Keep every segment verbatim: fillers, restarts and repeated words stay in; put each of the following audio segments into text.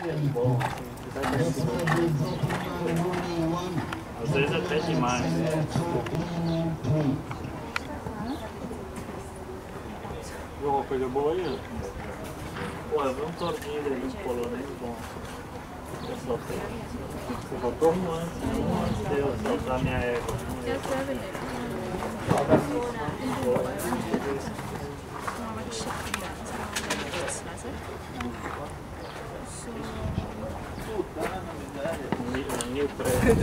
Às vezes até demais. Viu uma coisa boa aí? Pô, eu vi um torneio aí dos polonês bom. Eu soltei. Você voltou? Um antes, um antes de eu soltar minha égua. Mil preços.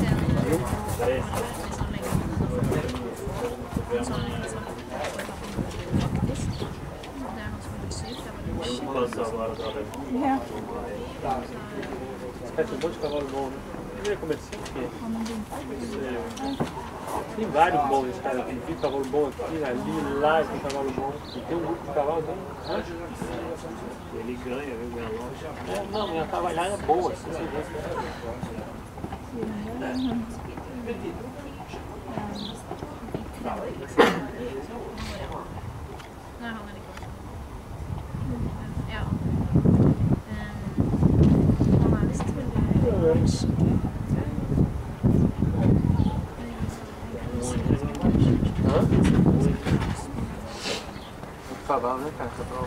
Ja. Tem um monte de cavalo bom, né? Eu ia começar aqui. Tem vários bons esse cara aqui. Tem cavalo bom aqui, ali, lá tem cavalo bom. E tem um grupo de cavalos bem. Ele ganha, viu? Ganha longe. É, não, minha cavalhada é boa, assim, você vê. Cavalo, né, cara? Cavalo.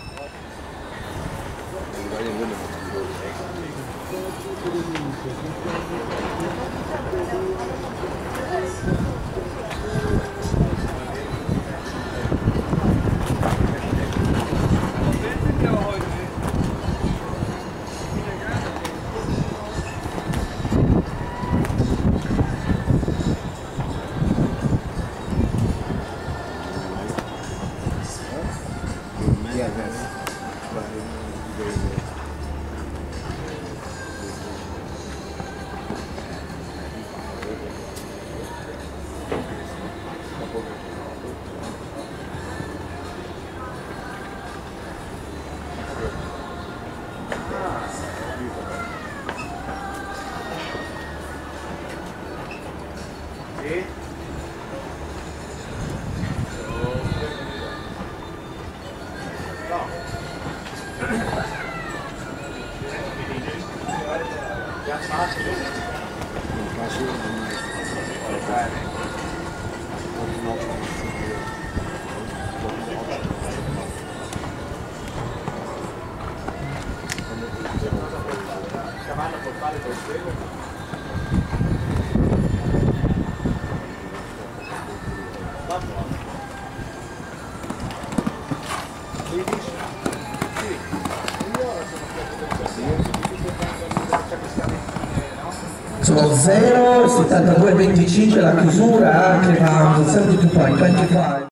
Sono zero settantadue venticinque la chiusura che va a zero point venticinque.